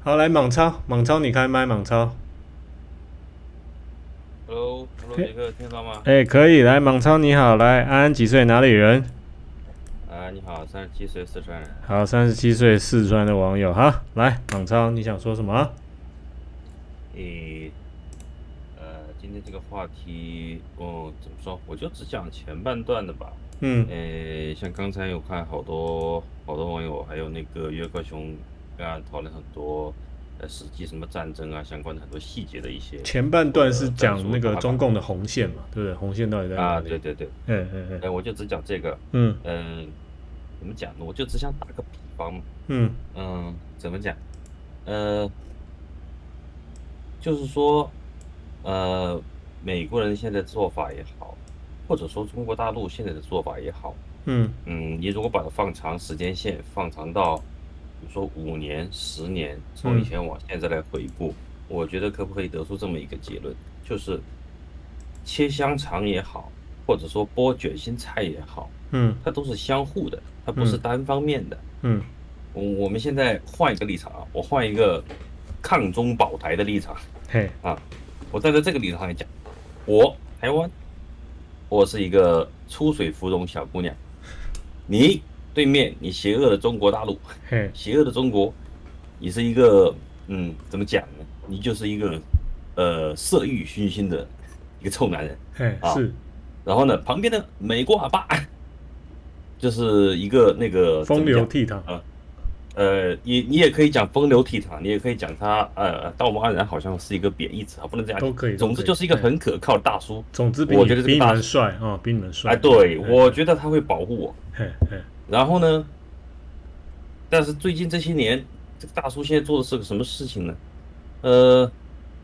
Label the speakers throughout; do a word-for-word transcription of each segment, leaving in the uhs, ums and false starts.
Speaker 1: 好，来莽超，莽超你开麦，莽超。
Speaker 2: Hello，Hello，
Speaker 1: 哎、
Speaker 2: 杰克，听得到吗？
Speaker 1: 欸可以，来，莽超你好，来，安安几岁，哪里人？
Speaker 2: 啊，你好，三十七岁四川人。
Speaker 1: 好，三十七岁四川的网友，好，来，莽超你想说什么？
Speaker 2: 诶，呃，今天这个话题，哦，怎么说？我就只讲前半段的吧。
Speaker 1: 嗯，
Speaker 2: 诶，像刚才有看好多好多网友，还有那个约克熊，刚刚讨论很多，呃，实际什么战争啊相关的很多细节的一些
Speaker 1: 前半段是
Speaker 2: 或者战
Speaker 1: 讲那个
Speaker 2: 术打法
Speaker 1: 中共的红线嘛，对不对？红线到底在哪
Speaker 2: 啊，
Speaker 1: 里？
Speaker 2: 对对对，
Speaker 1: 嗯嗯嗯
Speaker 2: 哎，我就只讲这个。
Speaker 1: 嗯
Speaker 2: 嗯，怎么讲呢？我就只想打个比方嘛。
Speaker 1: 嗯
Speaker 2: 嗯，怎么讲？呃。就是说，呃，美国人现在的做法也好，或者说中国大陆现在的做法也好，
Speaker 1: 嗯
Speaker 2: 嗯，你如果把它放长时间线，放长到比如说五年、十年，从以
Speaker 1: 嗯
Speaker 2: 前往现在来回顾，我觉得可不可以得出这么一个结论，就是切香肠也好，或者说剥卷心菜也好，
Speaker 1: 嗯
Speaker 2: 它都是相互的，它不是
Speaker 1: 嗯
Speaker 2: 单方面的。
Speaker 1: 嗯，
Speaker 2: 我我们现在换一个立场啊，我换一个抗中保台的立场。
Speaker 1: 嘿，
Speaker 2: 啊，我站在这个立场上来讲，我台湾，我是一个出水芙蓉小姑娘，你对面你邪恶的中国大陆，
Speaker 1: 嘿，
Speaker 2: 邪恶的中国，你是一个嗯，怎么讲呢？你就是一个呃色欲熏心的一个臭男人
Speaker 1: 嘿，
Speaker 2: 啊。
Speaker 1: 是
Speaker 2: 然后呢，旁边的美国阿爸就是一个那个怎
Speaker 1: 风
Speaker 2: 么讲
Speaker 1: 流倜傥。
Speaker 2: 啊？呃，你你也可以讲风流倜傥，你也可以讲他呃道貌岸然，好像是一个贬义词啊，不能这样讲。
Speaker 1: 都可以，都可以。
Speaker 2: 总之就是一个
Speaker 1: 嘿，
Speaker 2: 很可靠的大叔。
Speaker 1: 总之比
Speaker 2: 我
Speaker 1: 你比你
Speaker 2: 觉得这个大叔，
Speaker 1: 们帅啊、哦，比你们帅。
Speaker 2: 哎，
Speaker 1: 嘿
Speaker 2: 对，
Speaker 1: 嘿
Speaker 2: 我觉得他会保护我。
Speaker 1: 嘿嘿，
Speaker 2: 然后呢，但是最近这些年，这个大叔现在做的是个什么事情呢？呃，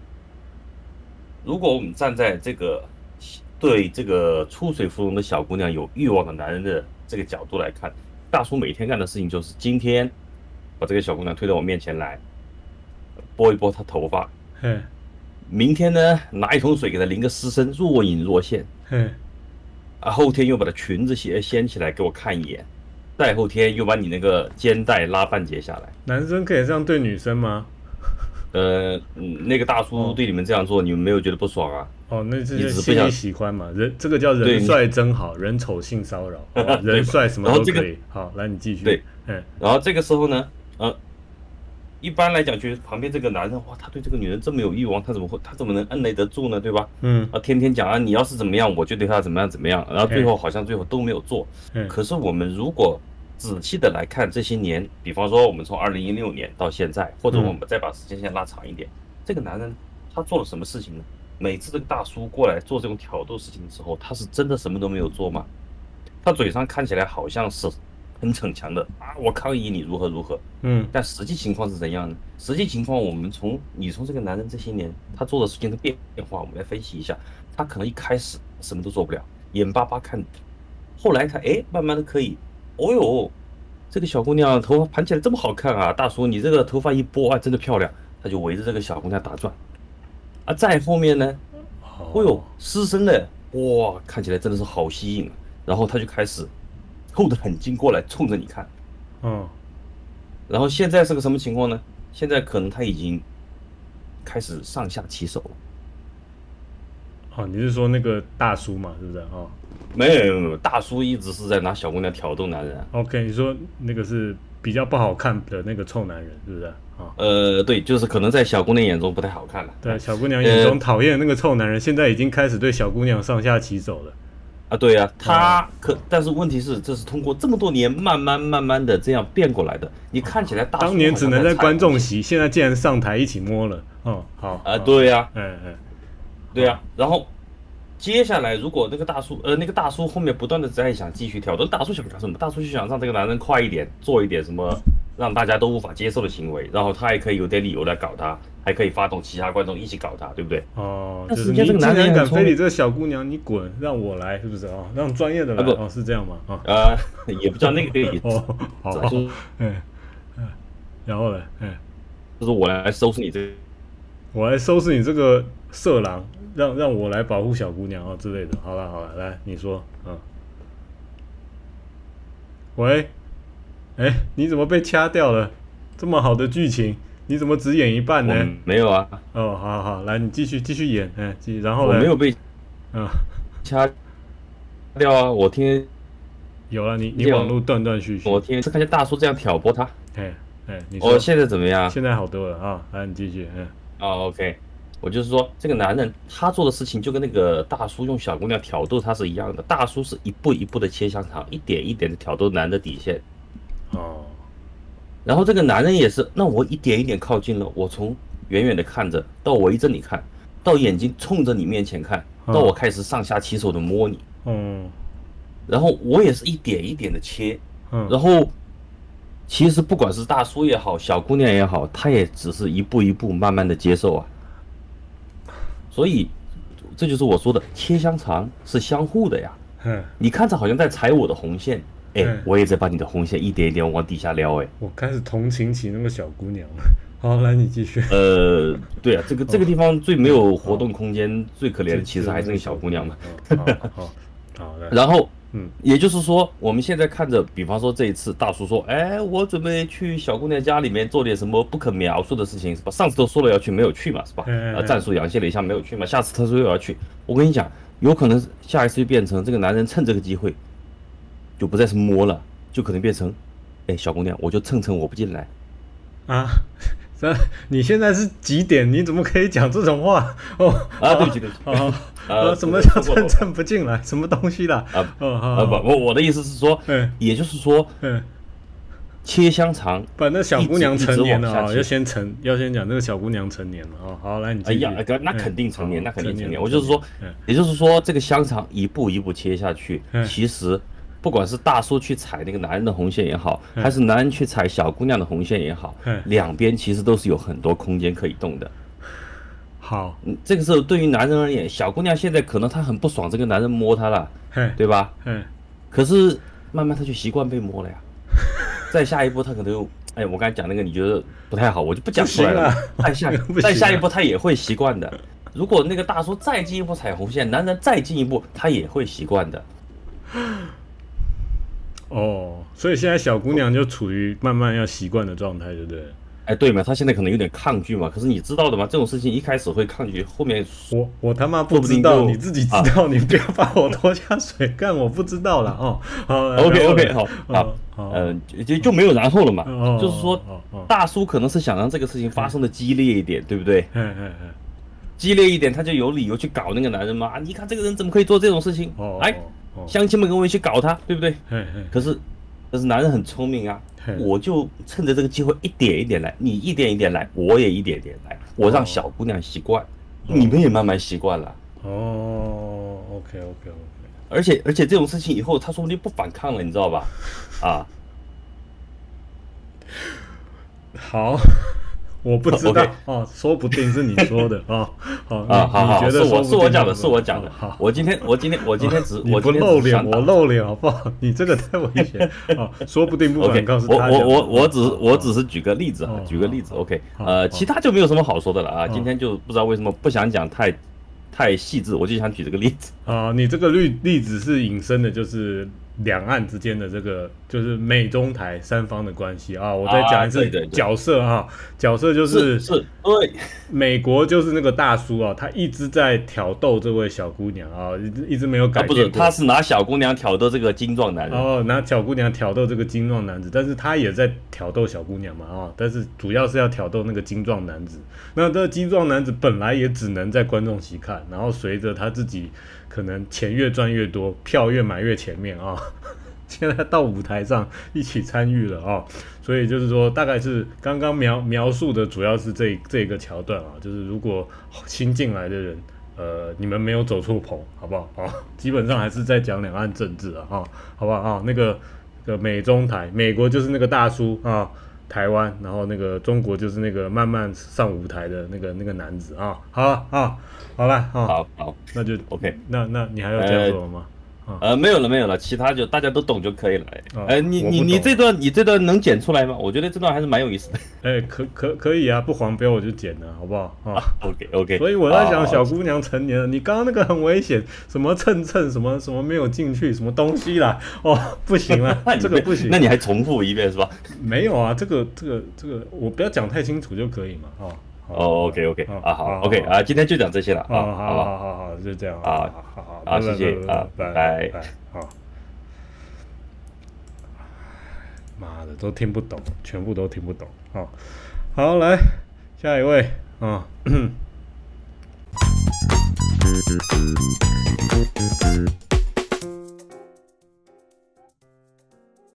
Speaker 2: 如果我们站在这个对这个出水芙蓉的小姑娘有欲望的男人的这个角度来看，大叔每天干的事情就是今天把这个小姑娘推到我面前来，拨一拨她头发。
Speaker 1: 嘿
Speaker 2: 明天呢，拿一桶水给她淋个湿身，若隐若现。
Speaker 1: 嘿，
Speaker 2: 啊，后天又把她裙子掀掀起来给我看一眼，再后天又把你那个肩带拉半截下来。
Speaker 1: 男生可以这样对女生吗？
Speaker 2: 呃，嗯那个大叔
Speaker 1: 哦
Speaker 2: 对你们这样做，你们没有觉得不爽啊？
Speaker 1: 哦，那这
Speaker 2: 你
Speaker 1: 就心里
Speaker 2: 只是不想
Speaker 1: 喜欢嘛。人这个叫人
Speaker 2: 对你
Speaker 1: 帅真好，人丑性骚扰。好吧，
Speaker 2: 对吧？
Speaker 1: 人帅什么
Speaker 2: 然后这个
Speaker 1: 都可以。好，来你继续。
Speaker 2: 对，
Speaker 1: 嗯
Speaker 2: 然后这个时候呢，呃，一般来讲，就是旁边这个男人，哇，他对这个女人这么有欲望，他怎么会，他怎么能按耐得住呢？对吧？
Speaker 1: 嗯
Speaker 2: 啊，天天讲啊，你要是怎么样，我就对他怎么样怎么样，然后最
Speaker 1: 嘿
Speaker 2: 后好像最后都没有做。
Speaker 1: 嗯
Speaker 2: 可是我们如果仔细的来看这些年，比方说我们从二零一六年到现在，或者我
Speaker 1: 嗯
Speaker 2: 们再把时间线拉长一点，这个男人他做了什么事情呢？每次这个大叔过来做这种挑逗事情的时候，他是真的什么都没有做吗？他嘴上看起来好像是很逞强的啊，我抗议你如何如何，
Speaker 1: 嗯
Speaker 2: 但实际情况是怎样呢？实际情况，我们从你从这个男人这些年他做的事情的变化，我们来分析一下。他可能一开始什么都做不了，眼巴巴看，后来他哎，慢慢的可以，哦哟，这个小姑娘头发盘起来这么好看啊，大叔你这个头发一拨啊，真的漂亮，他就围着这个小姑娘打转啊。再后面呢，哦
Speaker 1: 哦
Speaker 2: 哟，湿身的，哇，看起来真的是好吸引啊。然后他就开始厚着很筋过来冲着你看。
Speaker 1: 哦
Speaker 2: 然后现在是个什么情况呢？现在可能他已经开始上下其手了。
Speaker 1: 哦，你是说那个大叔嘛？是不是？哦
Speaker 2: 没有没有没有，大叔一直是在拿小姑娘挑逗男人啊。
Speaker 1: ，OK，你说那个是比较不好看的那个臭男人，是不是？啊、
Speaker 2: 呃，对，就是可能在小姑娘眼中不太好看了。
Speaker 1: 对，小姑娘眼中讨厌的那个臭男人，现在已经开始对小姑娘上下其手了。
Speaker 2: 啊，对呀、他可，但是问题是，这是通过这么多年慢慢慢慢的这样变过来的。你看起来大叔
Speaker 1: 当年只能在观众
Speaker 2: 席
Speaker 1: 席，现在竟然上台一起摸了。哦，好
Speaker 2: 啊，对呀、
Speaker 1: 哎哎，
Speaker 2: 对呀、然后接下来如果那个大叔，呃，那个大叔后面不断的在想继续挑逗，大叔想干什么？大叔就想让这个男人快一点，做一点什么让大家都无法接受的行为，然后他也可以有点理由来搞他，还可以发动其他观众一起搞他，对不对？
Speaker 1: 哦，
Speaker 2: 但
Speaker 1: 就是是你竟
Speaker 2: 人家这个男人
Speaker 1: 然敢
Speaker 2: 很聪明
Speaker 1: 非礼这个小姑娘，你滚，让我来，是不是啊？让专业的来，
Speaker 2: 啊不
Speaker 1: 哦，是这样吗？啊，
Speaker 2: 呃，也不叫那个意思，
Speaker 1: 哦，好，好
Speaker 2: 就是
Speaker 1: 哎哎，然后呢，哎，
Speaker 2: 就是我来收拾你这个。
Speaker 1: 我来收拾你这个色狼，让让我来保护小姑娘啊、哦、之类的。好了好了，来你说，嗯，喂，哎，你怎么被掐掉了？这么好的剧情， 你怎么只演一半呢？
Speaker 2: 我没有啊。
Speaker 1: 哦，好好，来，你继续继续演，哎，继续，然后
Speaker 2: 我
Speaker 1: 呢？
Speaker 2: 没有被
Speaker 1: 嗯，
Speaker 2: 掐掉啊，我听
Speaker 1: 有了，你你网络断断续续。
Speaker 2: 我听是看见大叔这样挑拨他。
Speaker 1: 哎哎，你说
Speaker 2: 我现在怎么样？
Speaker 1: 现在好多了啊，来，你继续，嗯。
Speaker 2: 哦，OK，我就是说，这个男人他做的事情就跟那个大叔用小姑娘挑逗他是一样的。大叔是一步一步的切香肠，一点一点的挑逗男的底线。
Speaker 1: 哦。
Speaker 2: 然后这个男人也是，那我一点一点靠近了，我从远远的看着，到围着你看，到眼睛冲着你面前看，到我开始上下其手的摸你。
Speaker 1: 嗯。
Speaker 2: 然后我也是一点一点的切。
Speaker 1: 嗯。
Speaker 2: 然后其实不管是大叔也好，小姑娘也好，他也只是一步一步慢慢的接受啊。所以这就是我说的，切香肠是相互的呀。
Speaker 1: 嗯。
Speaker 2: 你看着好像在踩我的红线。哎、欸，我也在把你的红线一点一点往底下撩。哎、欸，
Speaker 1: 我开始同情起那个小姑娘了。好，来你继续。
Speaker 2: 呃，对啊，这个这个地方最没有活动空间、最可怜的其实还是那个小姑娘嘛。
Speaker 1: 好，好的。
Speaker 2: 然后，
Speaker 1: 嗯，
Speaker 2: 也就是说，我们现在看着，比方说这一次大叔说，哎，我准备去小姑娘家里面做点什么不可描述的事情，是吧？上次都说了要去，没有去嘛，是吧？呃，战术阳线了一下，没有去嘛。下次他说又要去，我跟你讲，有可能下一次就变成这个男人趁这个机会。就不再是摸了，就可能变成，哎，小姑娘，我就蹭蹭我不进来，
Speaker 1: 啊，这你现在是几点？你怎么可以讲这种话？哦，
Speaker 2: 啊，对不起对不起，
Speaker 1: 啊，呃，什么叫蹭蹭不进来？什么东西啦？
Speaker 2: 啊，啊不，我我的意思是说，
Speaker 1: 嗯，
Speaker 2: 也就是说，
Speaker 1: 嗯，
Speaker 2: 切香肠，
Speaker 1: 不，那小姑娘成年了啊，要先成，要先讲那个小姑娘成年了啊。好，来你继续。
Speaker 2: 哎呀，那肯定成年，那肯定成年。我就是说，也就是说，这个香肠一步一步切下去，其实。不管是大叔去踩那个男人的红线也好，还是男人去踩小姑娘的红线也好，两边其实都是有很多空间可以动的。
Speaker 1: 好，
Speaker 2: 嗯，这个时候对于男人而言，小姑娘现在可能她很不爽这个男人摸她了，对吧？
Speaker 1: 嗯，
Speaker 2: 可是慢慢她就习惯被摸了呀。再下一步她可能又，哎，我刚才讲那个你觉得不太好，我就不讲出来了。再下再下一步她也会习惯的。如果那个大叔再进一步踩红线，男人再进一步，他也会习惯的。
Speaker 1: 哦，所以现在小姑娘就处于慢慢要习惯的状态，对不对？
Speaker 2: 哎，对嘛，她现在可能有点抗拒嘛。可是你知道的嘛，这种事情一开始会抗拒，后面
Speaker 1: 我我他妈不知道，你自己知道，啊、你不要把我拖下水干，我不知道了哦。好
Speaker 2: ，OK OK， 好，好，
Speaker 1: 好，
Speaker 2: 呃，就就没有然后了嘛。
Speaker 1: 哦、
Speaker 2: 就是说，大叔可能是想让这个事情发生的激烈一点，对不对？
Speaker 1: 嗯嗯嗯。
Speaker 2: 激烈一点，他就有理由去搞那个男人嘛。啊，你看这个人怎么可以做这种事情？
Speaker 1: 哦，
Speaker 2: 来。乡亲们跟我一起搞他，对不对？
Speaker 1: 嘿嘿
Speaker 2: 可是，可是男人很聪明啊，我就趁着这个机会一点一点来，你一点一点来，我也一点点来，我让小姑娘习惯，哦、你们也慢慢习惯了。
Speaker 1: 哦 ，OK OK OK。
Speaker 2: 而且而且这种事情以后，他说不定不反抗了，你知道吧？啊，
Speaker 1: 好。我不知道哦，说不定是你说的啊。好
Speaker 2: 啊，好好，
Speaker 1: 你觉得
Speaker 2: 是我是我讲的，是我讲的。
Speaker 1: 好，
Speaker 2: 我今天我今天我今天只
Speaker 1: 我不露脸，我露脸好不好？你这个太危险啊！说不定不反抗是他
Speaker 2: 我我我我只我只是举个例子啊，举个例子。OK， 呃，其他就没有什么好说的了啊。今天就不知道为什么不想讲太太细致，我就想举这个例子
Speaker 1: 啊。你这个例例子是引申的，就是两岸之间的这个就是美中台三方的关系啊。我再讲一次角色啊，角色就是
Speaker 2: 是对
Speaker 1: 美国就是那个大叔啊，他一直在挑逗这位小姑娘啊，一直一直没有改变过。
Speaker 2: 不是，他是拿小姑娘挑逗这个精壮男人。
Speaker 1: 哦，拿小姑娘挑逗这个精壮男子，但是他也在挑逗小姑娘嘛啊，但是主要是要挑逗那个精壮男子。那这个精壮男子本来也只能在观众席看，然后随着他自己可能钱越赚越多，票越买越前面啊。现在到舞台上一起参与了啊，所以就是说，大概是刚刚描描述的主要是这这个桥段啊，就是如果新进来的人，呃，你们没有走错棚，好不好啊？基本上还是在讲两岸政治啊，啊，好不好啊？那个个美中台，美国就是那个大叔啊，台湾，然后那个中国就是那个慢慢上舞台的那个那个男子啊，好了啊，好了啊，
Speaker 2: 好好，
Speaker 1: 那就
Speaker 2: OK，
Speaker 1: 那那你还要讲什么吗？ 啊
Speaker 2: 呃，没有了，没有了，其他就大家都懂就可以了。
Speaker 1: 啊
Speaker 2: 呃，你
Speaker 1: 我不
Speaker 2: 你你
Speaker 1: 懂
Speaker 2: 这段你这段能剪出来吗？我觉得这段还是蛮有意思的。
Speaker 1: 哎、可可可以啊，不黄标我就剪了，好不好？啊。
Speaker 2: OK OK，
Speaker 1: 所以我在想，
Speaker 2: 好
Speaker 1: 小姑娘成年了，你刚刚那个很危险，什么蹭蹭，什么什么没有进去，什么东西啦，哦，不行了
Speaker 2: 那，你
Speaker 1: 这个不行。
Speaker 2: 那你还重复一遍是吧？
Speaker 1: 没有啊，这个这个这个，我不要讲太清楚就可以嘛，哦。
Speaker 2: 哦，OK OK，
Speaker 1: 好
Speaker 2: 啊好
Speaker 1: 好
Speaker 2: ，OK 啊，今天就讲这些了，
Speaker 1: 好
Speaker 2: 啊，好吧，
Speaker 1: 好好好好，就这样，
Speaker 2: 啊
Speaker 1: 好好好，
Speaker 2: 好谢谢啊
Speaker 1: 拜
Speaker 2: 拜
Speaker 1: 拜，好。妈的，都听不懂，全部都听不懂，好，好来下一位啊。